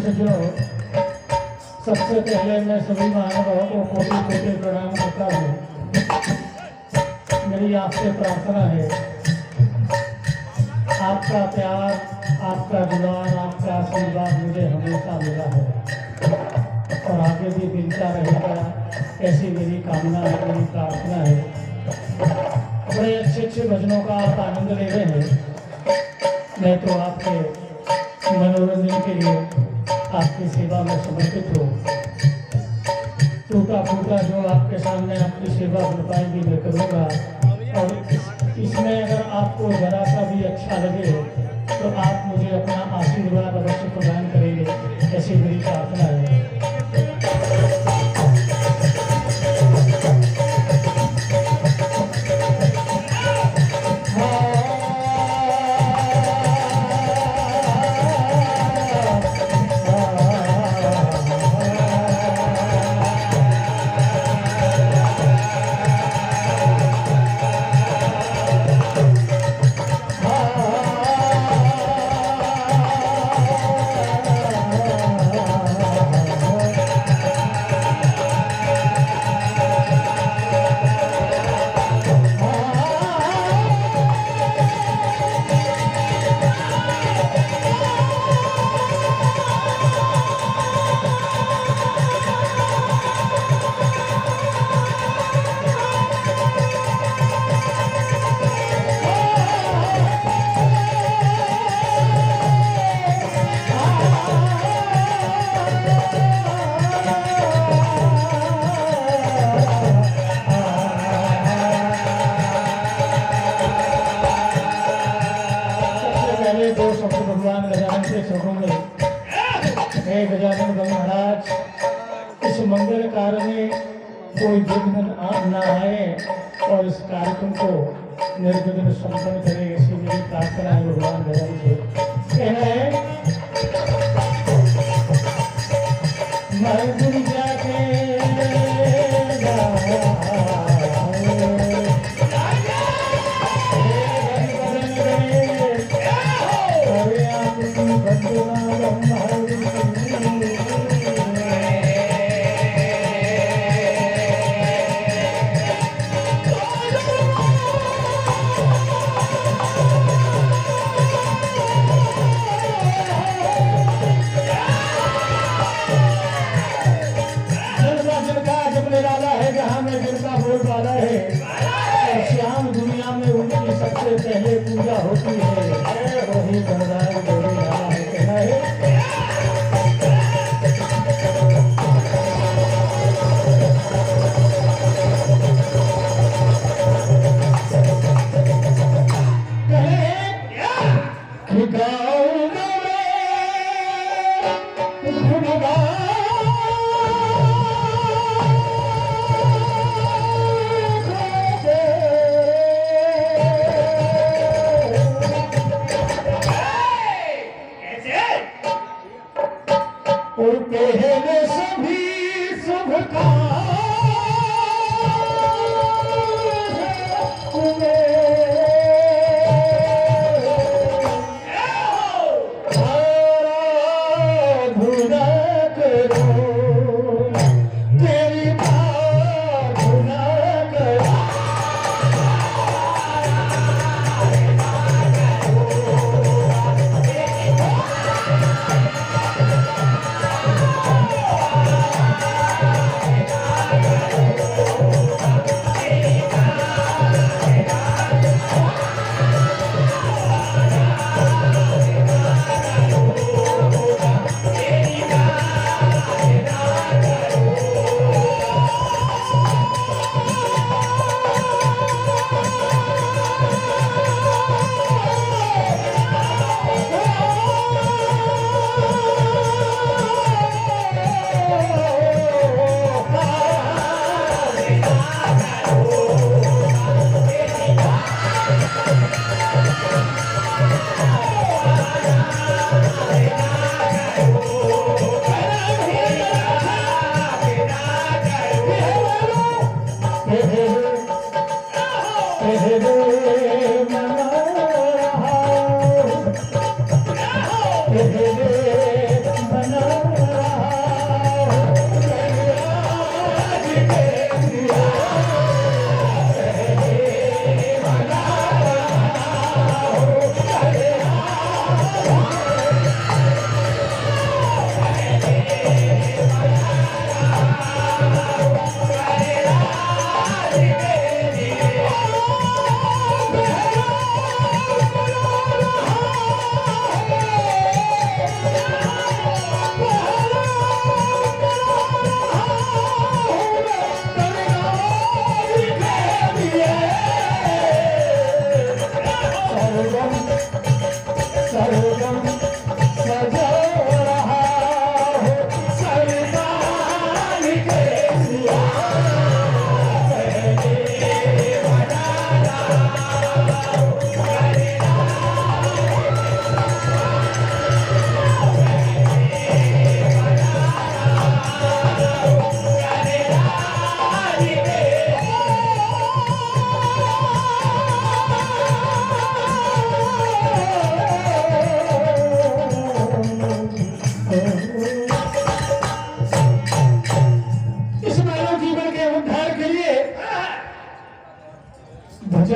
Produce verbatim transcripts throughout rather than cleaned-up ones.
सज्जनों, सबसे पहले मैं सभी महानुभावों को कोटि कोटि प्रणाम करता हूँ। मेरी आपसे प्रार्थना है, आपका प्यार, आपका दुलार, आपका आशीर्वाद मुझे हमेशा मिला है और आगे भी मिलता रहेगा, ऐसी मेरी कामना है, मेरी प्रार्थना है। बड़े अच्छे अच्छे भजनों का आप आनंद ले रहे हैं। मैं तो आपके मनोरंजन के लिए आपकी सेवा में समर्पित हूँ। टूटा फूटा जो आपके सामने आपकी सेवा भरपाई भी मैं करूँगा और इस, इसमें अगर आपको जरा सा भी अच्छा लगे तो आप मुझे अपना आशीर्वाद अवश्य प्रदान करेंगे, ऐसी मेरी प्रार्थना है। हे गजानन महाराज, इस मंगल कार्य में कोई विघ्न न आए और इस कार्यक्रम को निर्विघ्न संपन्न करे, ऐसी मेरी प्रार्थना है भगवान गजानन से। कहना है मर्दुन जाके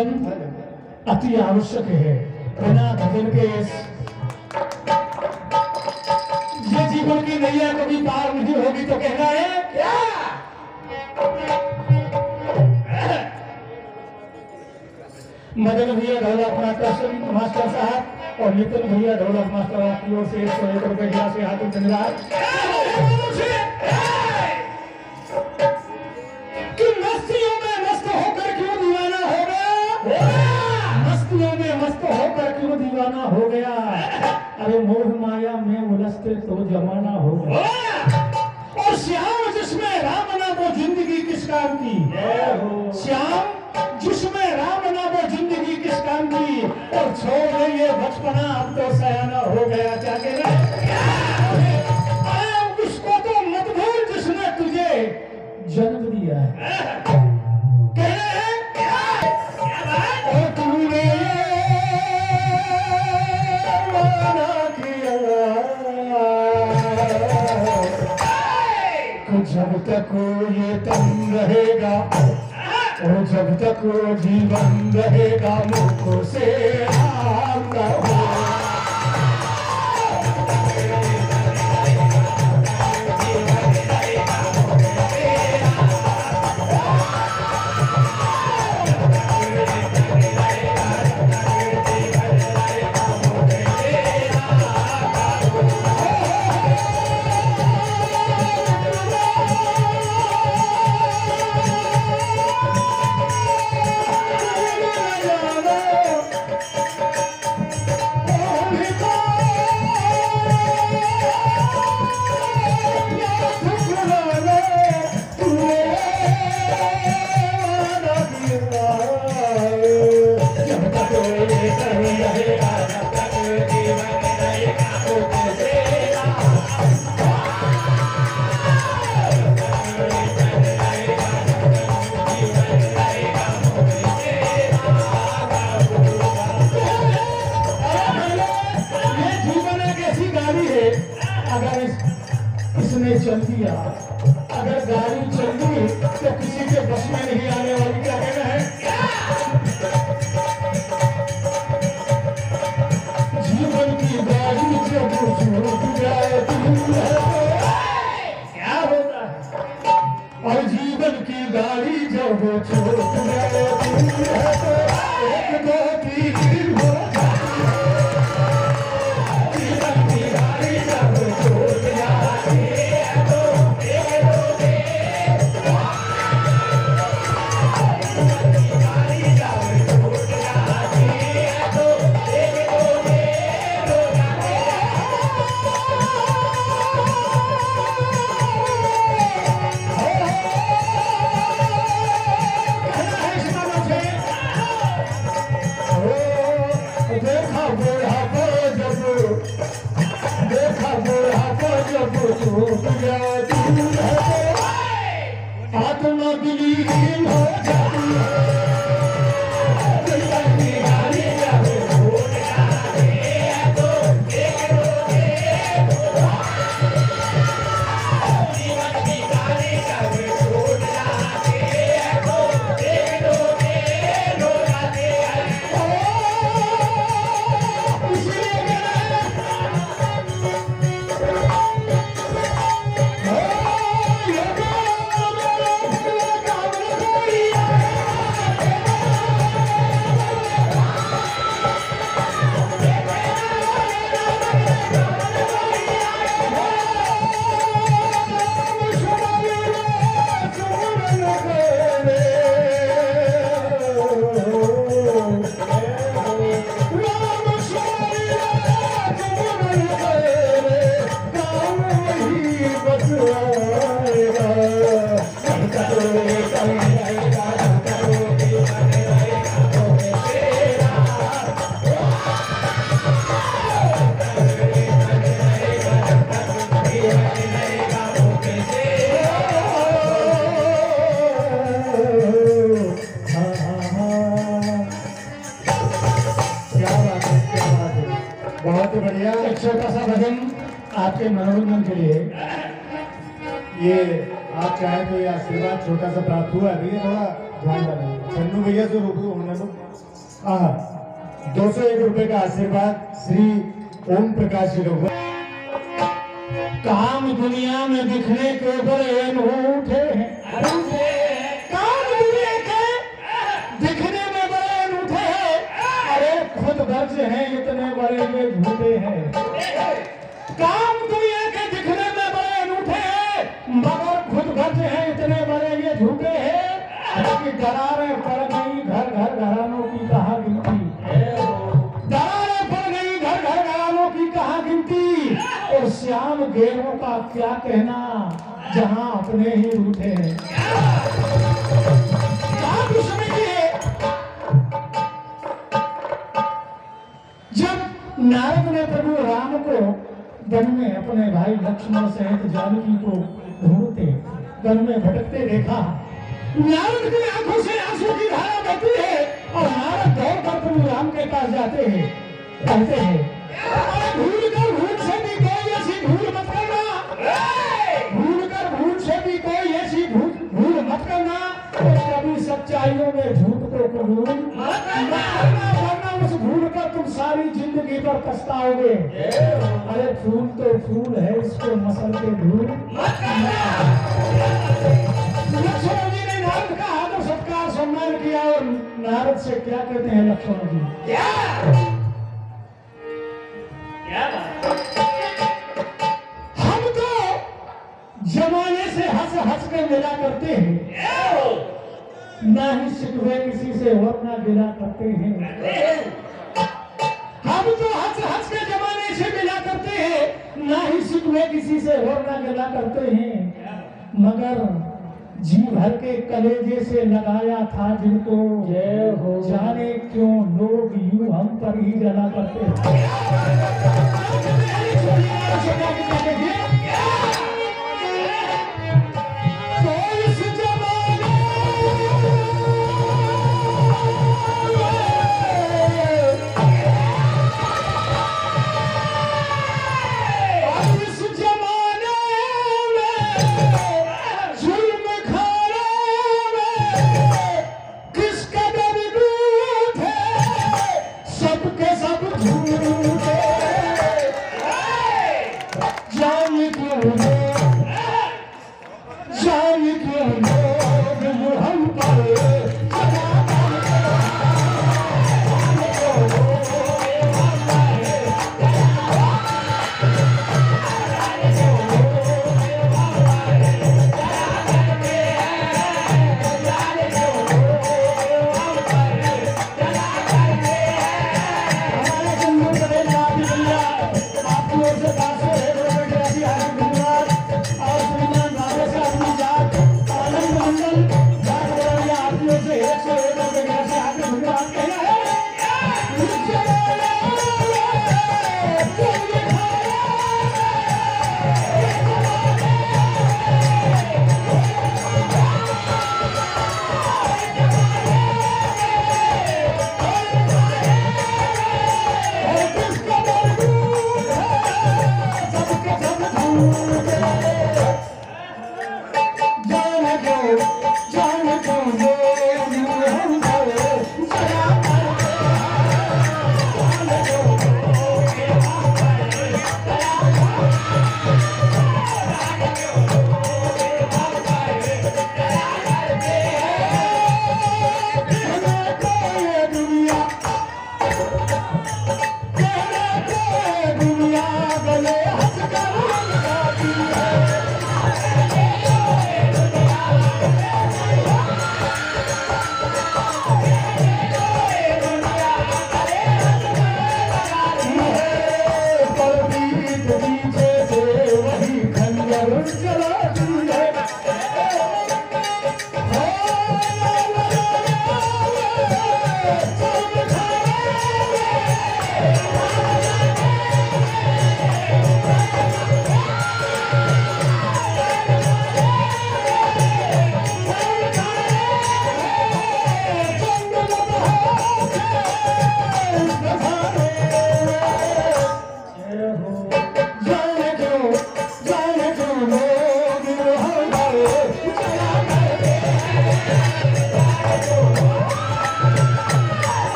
भजन अति आवश्यक है। बिना भजन के ये जीवन की नैया कभी पार नहीं होगी। तो कहना है क्या? मदन भैया ढोलक मास्टर मास्टर साहब और नितिन भैया ढोलक मास्टर आपकी ओर से एक सौ एक रुपए से हाथों धन्यवाद। कि मस्तियों में मस्त होकर क्यों दीवाना हो गया? मस्तियों में मस्त होकर क्यों दीवाना हो गया? अरे मोह माया में उलझते तो जमाना हो गया। और श्याम जिसमें राम ना वो जिंदगी किस काम की? श्याम जिसमें राम ना वो जिंदगी किस काम की? और छोड़ दे ये बचपना अब तो सयाना हो गया। क्या कह रहे? अरे उसको तो मत भूल जिसने तुझे जन्म दिया है। कह रहे हैं और तूने वादा किया कि जब तक ये तन रहेगा और जब तक जीवन रहेगा मुझको से आता हो। अगर इसने चल दिया, अगर गाड़ी चल दी तो किसी के बस में नहीं आने वाली। क्या कहना है? जीवन की गाड़ी जब छूट जाए क्या होता है? और जीवन की गाड़ी जब छूट जाए एक दो तीन हो आत्मा विलीन हो जाती है। बहुत ही बढ़िया। एक छोटा सा भजन आपके मनोरंजन के लिए। ये आप चाहे तो ये आशीर्वाद छोटा सा प्राप्त हुआ। अभी थोड़ा ध्यान रखना। चन्नू भैया से रूबरू होना में लो। हाँ, दो सौ एक रुपए का आशीर्वाद श्री ओम प्रकाश जी लोग। काम दुनिया में दिखने के बड़े अनूठे हैं, काम दुनिया के दिखने में बड़े अनूठे हैं, अरे खुद गर्ज हैं इतने बड़े ये झूठे हैं। काम दुनिया के दिखने में बड़े अनूठे हैं, मगर खुद गर्ज हैं इतने बड़े ये झूठे हैं। कि दरारें पड़ गई घर घर घरानों की कहाँ गिनती, दरारें पड़ गई घर घर घरानों की कहाँ गिनती, और श्याम गेरों का क्या कहना जहां अपने ही रूठे हैं। आप समझिए, जब नारद ने प्रभु राम को वन में अपने भाई लक्ष्मण सहित जानकी को ढूंढते वन में भटकते देखा, नारद की आंखों से आंसू की धारा बहती है और नारद दौड़कर प्रभु राम के पास जाते हैं, कहते हैं भूल कर भूल से भी कोई ऐसी भूल मत करना, भूल कर भूल से भी कोई ऐसी भूल भूल मत करना, और कभी सच्चाइयों में झूठ को कबूल मत करना, वरना उस भूल पर तुम सारी जिंदगी पर पछताओगे। अरे फूल तो फूल है, इसको मसल के धूल मत करना। लक्ष्मण जी ने नारद का आदर सत्कार सम्मान किया, और नारद से क्या कहते हैं लक्ष्मण जी, क्या क्या हम तो जमाने से हंस हंस के मिला करते हैं, ना ही शिकवे किसी से और ना गिला करते हैं। हम तो हंस हंस के जमाने से मिला करते हैं, ना ही शिकवे किसी से और ना गिला करते हैं, मगर जी भर के कलेजे से लगाया था जिनको, जय हो जाने क्यों लोग यूं हम पर ही जला करते हैं। Yeah.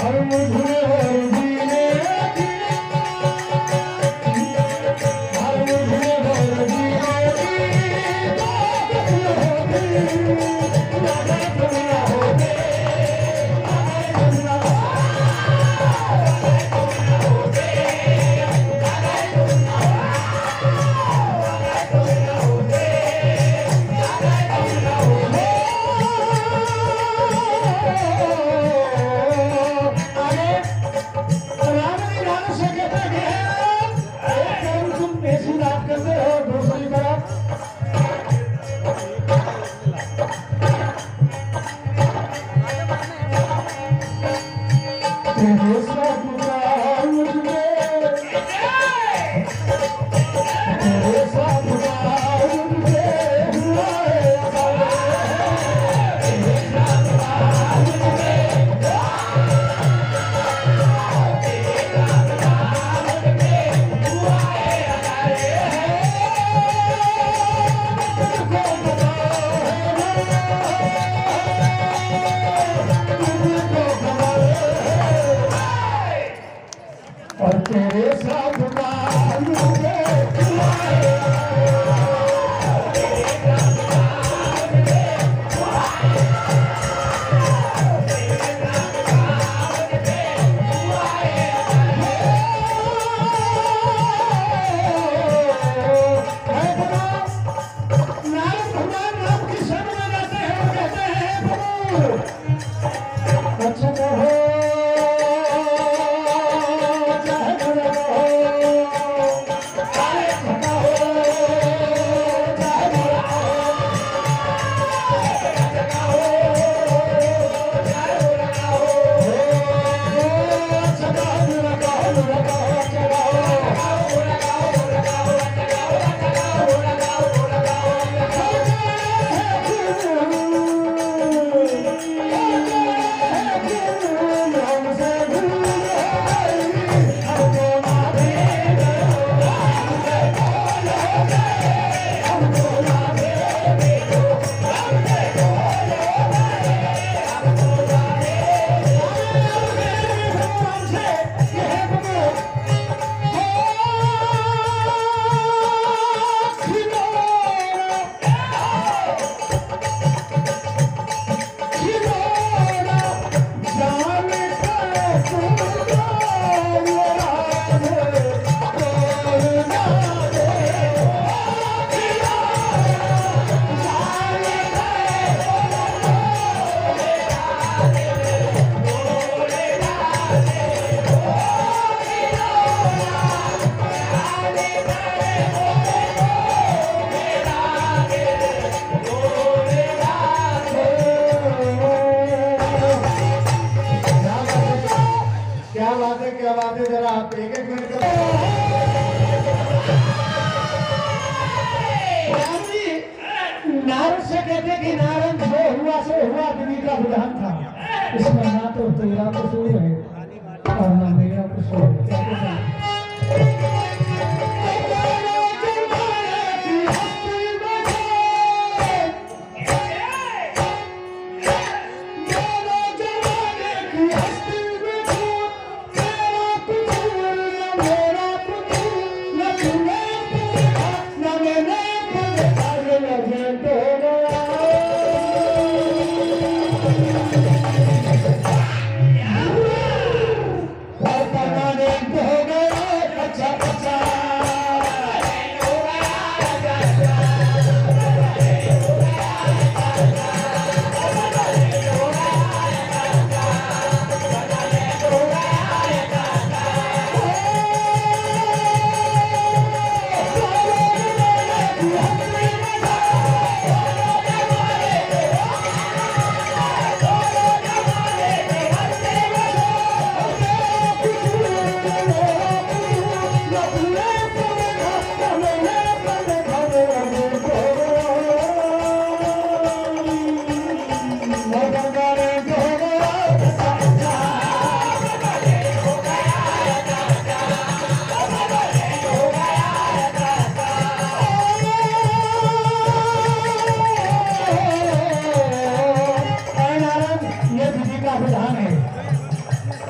हर मुझे हर जीने की, हर मुझे हर जीने की ताकत होगी, ताकत न होगी, ताकत न और तेरे साथ मुझे क्या बात है, क्या बात है, जरा आप एक एक मिनट का नारद से कहते कि नारद जो हुआ सो हुआ, विधि का विधान था, इसमें ना तो तेरा कसूर है और ना मेरा कसूर है। क्या कहते हैं? हो गया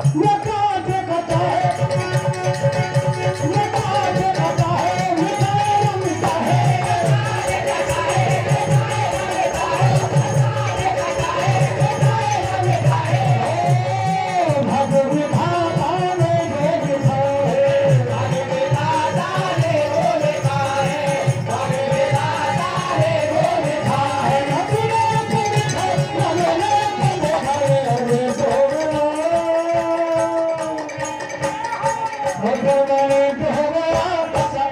ये क्या देखता है, ये क्या देखता है, मिटाए मिटा है, भाग्य विधाता ने जो लिखा है, भाग्य विधाता ने जो लिखा है, भाग्य विधाता ने जो लिखा है, अपने को लिखा, अपने को लिखा है, अरे गोरा, भगवान को हो गया पसंद,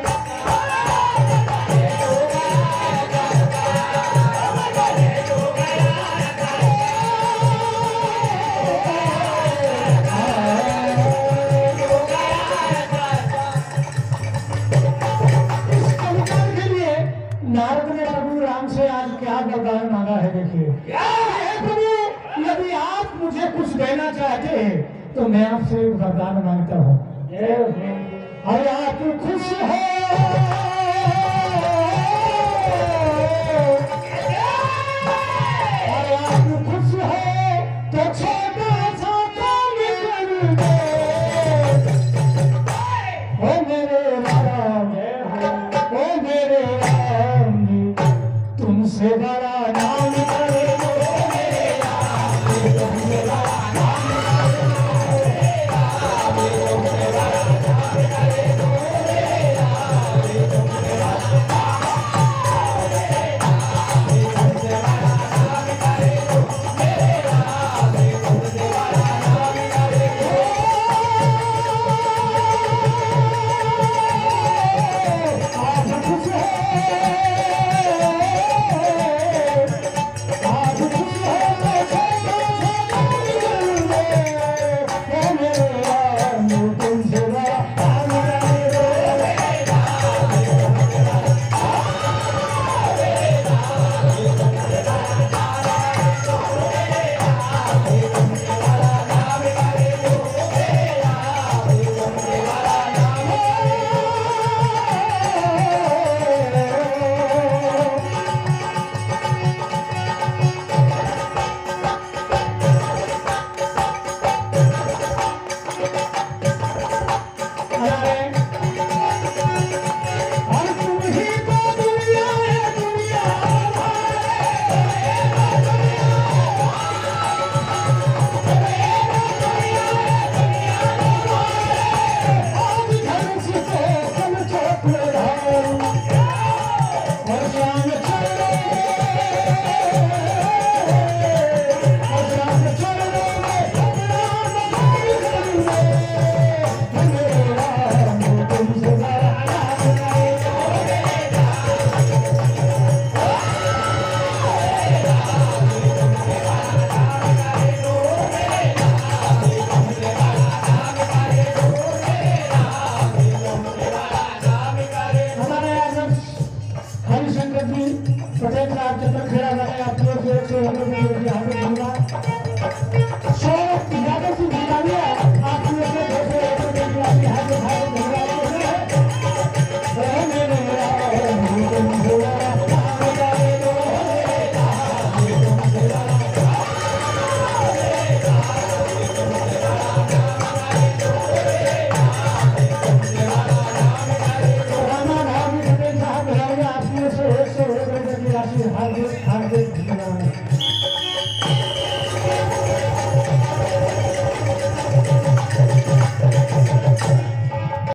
के लिए नारद ने प्रभु राम से आज क्या वरदान मांगा है। देखिए, हे प्रभु, यदि आप मुझे कुछ देना चाहते हैं तो मैं आपसे वरदान मांगता हूँ। अरे आप खुश हो